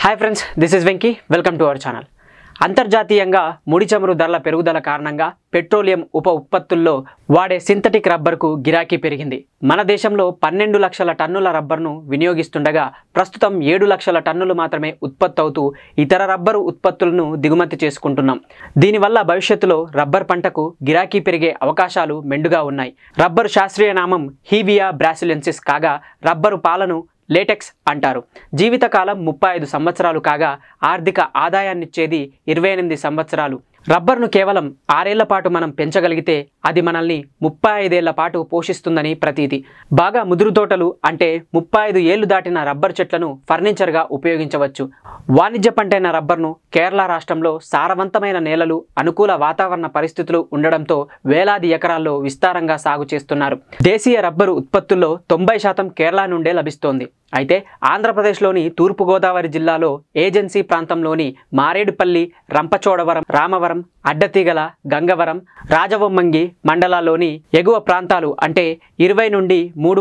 Hi friends, this is Venky. Welcome to our channel. అంతర్జాతీయంగా ముడి చమురు ధరల పెరుగుదల కారణంగా పెట్రోలియం ఉప ఉత్పత్తుల్లో వాడే సింథటిక్ రబ్బర్కు గిరాకీ పెరిగింది. మన దేశంలో 12 లక్షల టన్నుల రబ్బర్ను వినియోగిస్తుండగా ప్రస్తుతం 7 లక్షల టన్నులు మాత్రమే ఉత్పత్తి అవుతూ ఇతర రబ్బరు ఉత్పత్తులను దిగుమతి చేసుకుంటున్నాం. దీనివల్ల భవిష్యత్తులో రబ్బర్ పంటకు గిరాకీ పెరిగే అవకాశాలు మెండుగా ఉన్నాయి. రబ్బరు శాస్త్రీయ నామం హీవియా బ్రాసిలెన్సిస్ కాగా రబ్బరు పాలను లేటెక్స్ అంటారు. జీవితకాలం 35 సంవత్సరాలు కాగా ఆర్థిక ఆదాయాన్నిచ్చేది 28 సంవత్సరాలు. రబ్బర్ను కేవలం 6 ఏళ్ల పాటు మనం పెంచగలిగితే అది మనల్ని 35 ఏళ్ల పాటు పోషిస్తుందని ప్రతీతి. బాగా ముదురు తోటలు అంటే 35 ఏళ్లు దాటిన రబ్బర్ చెట్లను ఫర్నిచర్గా ఉపయోగించవచ్చు. వాణిజ్య పంటైన రబ్బర్ను కేరళ రాష్ట్రంలో సారవంతమైన నేలలు, అనుకూల వాతావరణ పరిస్థితులు ఉండడంతో వేలాది ఎకరాల్లో విస్తారంగా సాగు చేస్తున్నారు. దేశీయ రబ్బరు ఉత్పత్తుల్లో 90% కేరళ నుండే లభిస్తోంది. అయితే ఆంధ్రప్రదేశ్లోని తూర్పుగోదావరి జిల్లాలో ఏజెన్సీ ప్రాంతంలోని మారేడుపల్లి, రంపచోడవరం, రామవరం, అడ్డతీగల, గంగవరం, రాజవొమ్మంగి మండలాల్లోని ఎగువ ప్రాంతాలు అంటే 20 నుండి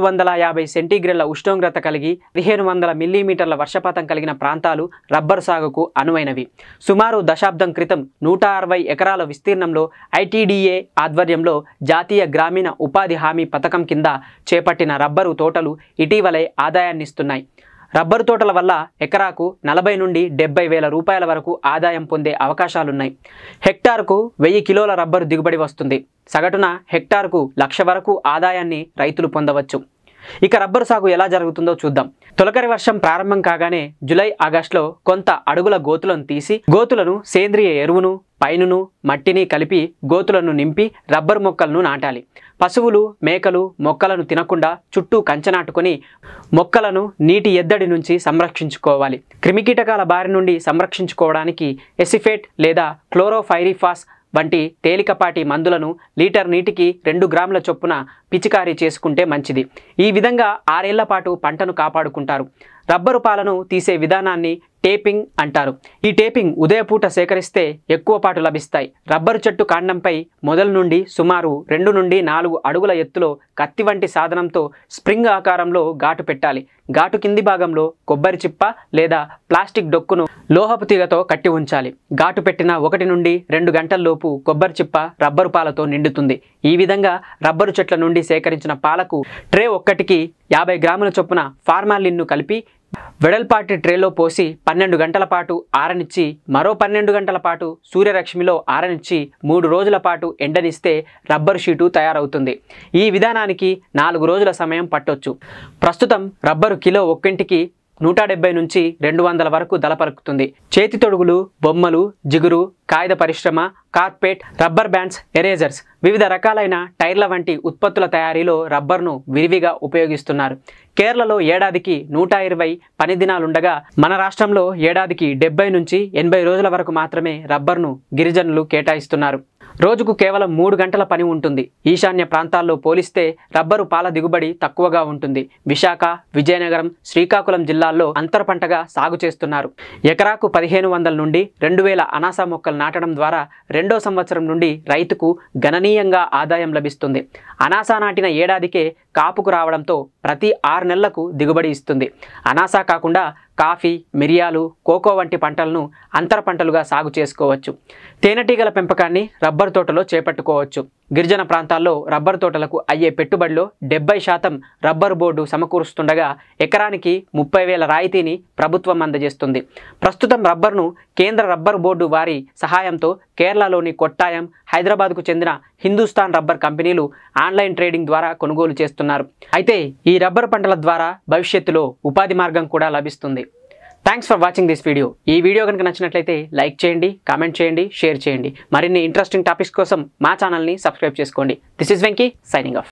350 సెంటీగ్రేడ్ల ఉష్ణోగ్రత కలిగి 1500 మిల్లీమీటర్ల వర్షపాతం కలిగిన ప్రాంతాలు రబ్బరు సాగుకు అనువైనవి. సుమారు దశాబ్దం క్రితం 160 ఎకరాల విస్తీర్ణంలో ఐటీడీఏ ఆధ్వర్యంలో జాతీయ గ్రామీణ ఉపాధి హామీ పథకం కింద చేపట్టిన రబ్బరు తోటలు ఇటీవలే ఆదాయాన్నిస్తున్నాయి. రబ్బరు తోటల వల్ల ఎకరాకు 40 నుండి 70 వేల రూపాయల వరకు ఆదాయం పొందే అవకాశాలున్నాయి. హెక్టార్కు 1000 కిలోల రబ్బరు దిగుబడి వస్తుంది. సగటున హెక్టార్కు 1,00,000 వరకు ఆదాయాన్ని రైతులు పొందవచ్చు. ఇక రబ్బరు సాగు ఎలా జరుగుతుందో చూద్దాం. తొలకరి వర్షం ప్రారంభం కాగానే జూలై, ఆగస్టులో కొంత అడుగుల గోతులను తీసి గోతులను సేంద్రియ ఎరువును, పైనును, మట్టిని కలిపి గోతులను నింపి రబ్బరు మొక్కలను నాటాలి. పశువులు, మేకలు మొక్కలను తినకుండా చుట్టూ కంచె నాటుకొని మొక్కలను నీటి ఎద్దడి నుంచి సంరక్షించుకోవాలి. క్రిమికీటకాల బారి నుండి సంరక్షించుకోవడానికి ఎసిఫేట్ లేదా క్లోరోఫైరిఫాస్ వంటి తేలికపాటి మందులను లీటర్ నీటికి 2 గ్రాముల చొప్పున పిచికారీ చేసుకుంటే మంచిది. ఈ విధంగా 6 ఏళ్ల పాటు పంటను కాపాడుకుంటారు. రబ్బరు పాలను తీసే విధానాన్ని టేపింగ్ అంటారు. ఈ టేపింగ్ ఉదయపూట సేకరిస్తే ఎక్కువ పాటు లభిస్తాయి. రబ్బరు చెట్టు కాండంపై మొదల నుండి సుమారు 2 నుండి 4 అడుగుల ఎత్తులో కత్తి వంటి సాధనంతో స్ప్రింగ్ ఆకారంలో ఘాటు పెట్టాలి. ఘాటు కింది భాగంలో కొబ్బరి చిప్ప లేదా ప్లాస్టిక్ డొక్కును లోహపు తీగతో కట్టి ఉంచాలి. ఘాటు పెట్టిన 1 నుండి 2 గంటల్లోపు కొబ్బరి చిప్ప రబ్బరు పాలతో నిండుతుంది. ఈ విధంగా రబ్బరు చెట్ల నుండి సేకరించిన పాలకు ట్రే ఒక్కటికి 50 గ్రాముల చొప్పున ఫార్మాలిన్ను కలిపి వెడల్పాటి ట్రేలో పోసి 12 గంటల పాటు ఆరనిచ్చి మరో 12 గంటల పాటు సూర్యరశ్మిలో ఆరనిచ్చి 3 రోజుల పాటు ఎండనిస్తే రబ్బరు షీటు తయారవుతుంది. ఈ విధానానికి 4 రోజుల సమయం పట్టొచ్చు. ప్రస్తుతం రబ్బరు కిలో ఒక్కింటికి 170 నుంచి 200 వరకు ధర పలుకుతుంది. చేతి తొడుగులు, బొమ్మలు, జిగురు, కాగిత పరిశ్రమ, కార్పెట్, రబ్బర్ బ్యాండ్స్, ఎరేజర్స్, వివిధ రకాలైన టైర్ల వంటి ఉత్పత్తుల తయారీలో రబ్బర్ను విరివిగా ఉపయోగిస్తున్నారు. కేరళలో ఏడాదికి 120 పని దినాలుండగా మన రాష్ట్రంలో ఏడాదికి 70 నుంచి 80 రోజుల వరకు మాత్రమే రబ్బర్ను గిరిజనులు కేటాయిస్తున్నారు. రోజుకు కేవలం 3 గంటల పని ఉంటుంది. ఈశాన్య ప్రాంతాల్లో పోలిస్తే రబ్బరు పాల దిగుబడి తక్కువగా ఉంటుంది. విశాఖ, విజయనగరం, శ్రీకాకుళం జిల్లాల్లో అంతర పంటగా సాగు చేస్తున్నారు. ఎకరాకు 1500 నుండి 2000 అనాస మొక్కలు నాటడం ద్వారా 2వ సంవత్సరం నుండి రైతుకు గణనీయంగా ఆదాయం లభిస్తుంది. అనాస నాటిన ఏడాదికే కాపుకు రావడంతో ప్రతి 6 నెలలకు దిగుబడి ఇస్తుంది. అనాస కాకుండా కాఫీ, మిరియాలు, కోకో వంటి పంటలను అంతర పంటలుగా సాగు చేసుకోవచ్చు. తేనెటీగల పెంపకాన్ని రబ్బరు తోటలో చేపట్టుకోవచ్చు. గిరిజన ప్రాంతాల్లో రబ్బరు తోటలకు అయ్యే పెట్టుబడిలో 70% రబ్బరు బోర్డు సమకూరుస్తుండగా ఎకరానికి 30,000 రాయితీని ప్రభుత్వం అందజేస్తుంది. ప్రస్తుతం రబ్బర్ను కేంద్ర రబ్బరు బోర్డు వారి సహాయంతో కేరళలోని కొట్టాయం, హైదరాబాద్కు చెందిన హిందుస్థాన్ రబ్బర్ కంపెనీలు ఆన్లైన్ ట్రేడింగ్ ద్వారా కొనుగోలు చేస్తున్నారు. అయితే ఈ రబ్బరు పంటల ద్వారా భవిష్యత్తులో ఉపాధి మార్గం కూడా లభిస్తుంది. Thanks for watching this video. ఈ వీడియో కనుక నచ్చినట్లయితే లైక్ చేయండి, కామెంట్ చేయండి, షేర్ చేయండి. మరిన్ని ఇంట్రెస్టింగ్ టాపిక్స్ కోసం మా ఛానల్ని సబ్స్క్రైబ్ చేసుకోండి. This is Venky signing of.